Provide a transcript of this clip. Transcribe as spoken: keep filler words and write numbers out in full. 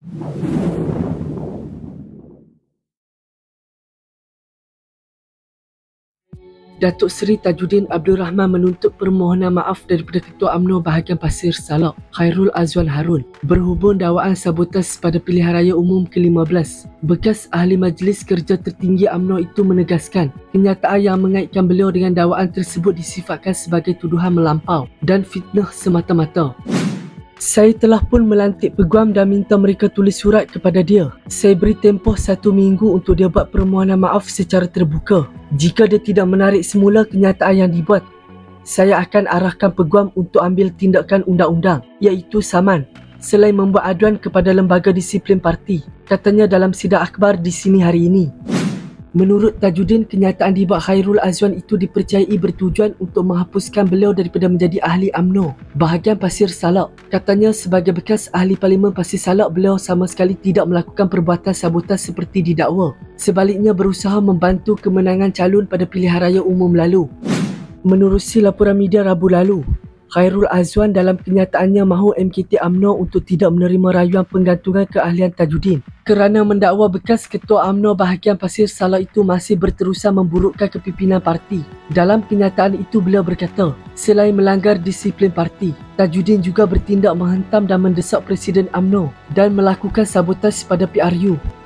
Datuk Seri Tajuddin Abdul Rahman menuntut permohonan maaf daripada Ketua UMNO bahagian Pasir Salak, Khairul Azwan Harun, berhubung dakwaan sabotas pada pilihan raya umum ke lima belas. Bekas Ahli Majlis Kerja Tertinggi UMNO itu menegaskan, kenyataan yang mengaitkan beliau dengan dakwaan tersebut disifatkan sebagai tuduhan melampau dan fitnah semata-mata. Saya telah pun melantik peguam dan minta mereka tulis surat kepada dia. Saya beri tempoh satu minggu untuk dia buat permohonan maaf secara terbuka. Jika dia tidak menarik semula kenyataan yang dibuat, saya akan arahkan peguam untuk ambil tindakan undang-undang, iaitu saman, selain membuat aduan kepada lembaga disiplin parti, katanya dalam sidang akhbar di sini hari ini. Menurut Tajuddin, kenyataan dibuat Khairul Azwan itu dipercayai bertujuan untuk menghapuskan beliau daripada menjadi ahli UMNO bahagian Pasir Salak. Katanya sebagai bekas ahli Parlimen Pasir Salak, beliau sama sekali tidak melakukan perbuatan sabotaj seperti didakwa. Sebaliknya berusaha membantu kemenangan calon pada pilihan raya umum lalu. Menerusi laporan media Rabu lalu, Khairul Azwan dalam kenyataannya mahu M K T UMNO untuk tidak menerima rayuan penggantungan keahlian Tajuddin kerana mendakwa bekas Ketua UMNO bahagian Pasir Salak itu masih berterusan memburukkan kepimpinan parti. Dalam kenyataan itu beliau berkata, selain melanggar disiplin parti, Tajuddin juga bertindak menghentam dan mendesak Presiden UMNO dan melakukan sabotaj pada P R U.